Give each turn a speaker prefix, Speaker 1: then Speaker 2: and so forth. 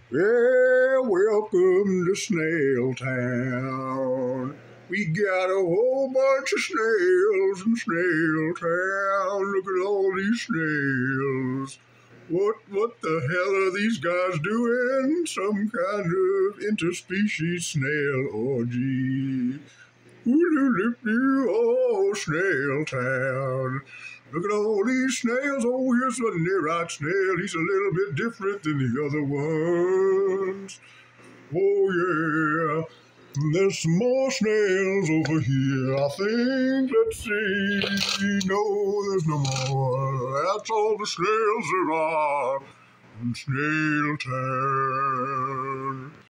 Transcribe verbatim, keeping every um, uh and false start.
Speaker 1: Yeah, welcome to Snail Town. We got a whole bunch of snails in Snail Town. Look at all these snails. What what the hell are these guys doing? Some kind of interspecies snail orgy. Ooh-doo-doo-doo, oh, Snail Town. Look at all these snails. Oh, here's a nearite snail. He's a little bit different than the other ones. Oh, yeah. There's some more snails over here, I think. Let's see. No, there's no more. That's all the snails there are in Snail Town.